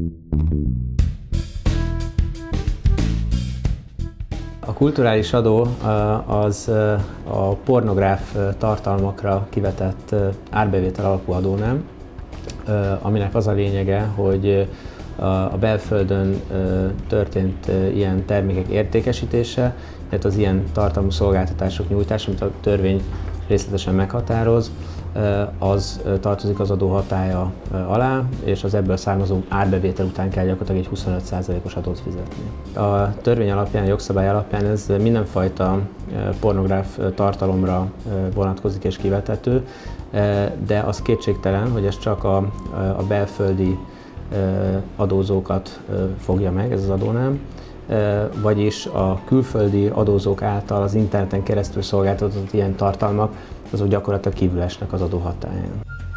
A kulturális adó az a pornográf tartalmakra kivetett árbevétel alapú adónem, aminek az a lényege, hogy a belföldön történt ilyen termékek értékesítése, tehát az ilyen tartalmú szolgáltatások nyújtása, amit a törvény részletesen meghatároz, az tartozik az adó hatálya alá, és az ebből származó árbevétel után kell gyakorlatilag egy 25%-os adót fizetni. A törvény alapján, a jogszabály alapján ez mindenfajta pornográf tartalomra vonatkozik és kivethető, de az kétségtelen, hogy ez csak a belföldi adózókat fogja meg, ez az adónem, vagyis a külföldi adózók által az interneten keresztül szolgáltatott ilyen tartalmak, azok gyakorlatilag kívül esnek az adó hatályán.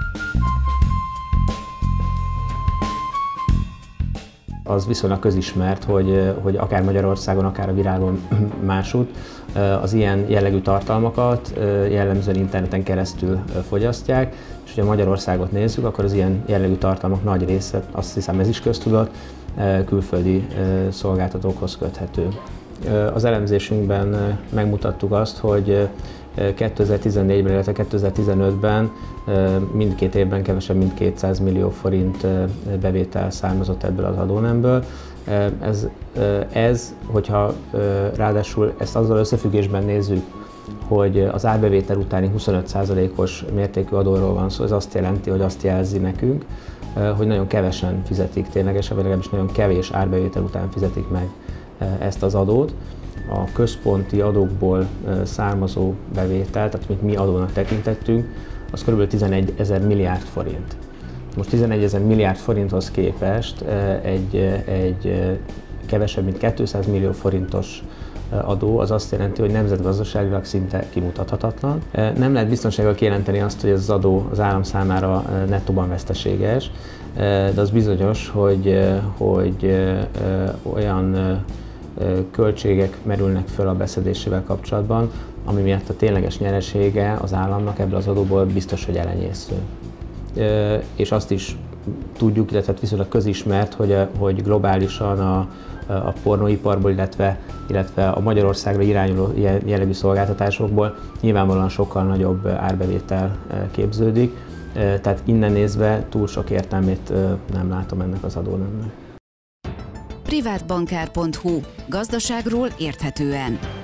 Az viszonylag közismert, hogy akár Magyarországon, akár a világon másút az ilyen jellegű tartalmakat jellemzően interneten keresztül fogyasztják, és hogyha Magyarországot nézzük, akkor az ilyen jellegű tartalmak nagy része, azt hiszem ez is köztudott, külföldi szolgáltatókhoz köthető. Az elemzésünkben megmutattuk azt, hogy 2014-ben, illetve 2015-ben mindkét évben kevesebb, mint 200 millió forint bevétel származott ebből az adónemből. Ez, hogyha ráadásul ezt azzal összefüggésben nézzük, hogy az árbevétel utáni 25%-os mértékű adóról van szó, ez azt jelenti, hogy azt jelzi nekünk, hogy nagyon kevesen fizetik ténylegesen, vagy legalábbis nagyon kevés árbevétel után fizetik meg ezt az adót. A központi adókból származó bevétel, tehát amit mi adónak tekintettünk, az kb. 11 000 milliárd forint. Most 11 000 milliárd forinthoz képest egy kevesebb, mint 200 millió forintos adó, az azt jelenti, hogy nemzetgazdaságilag szinte kimutathatatlan. Nem lehet biztonsággal kijelenteni azt, hogy ez az adó az állam számára nettóban veszteséges, de az bizonyos, hogy olyan költségek merülnek föl a beszedésével kapcsolatban, ami miatt a tényleges nyeresége az államnak ebből az adóból biztos, hogy elenyésző. És azt is tudjuk, illetve viszonylag közismert, hogy globálisan a pornóiparból, illetve a Magyarországra irányuló ilyen jellegű szolgáltatásokból nyilvánvalóan sokkal nagyobb árbevétel képződik, tehát innen nézve túl sok értelmét nem látom ennek az adónemnek. Privátbankár.hu. Gazdaságról érthetően.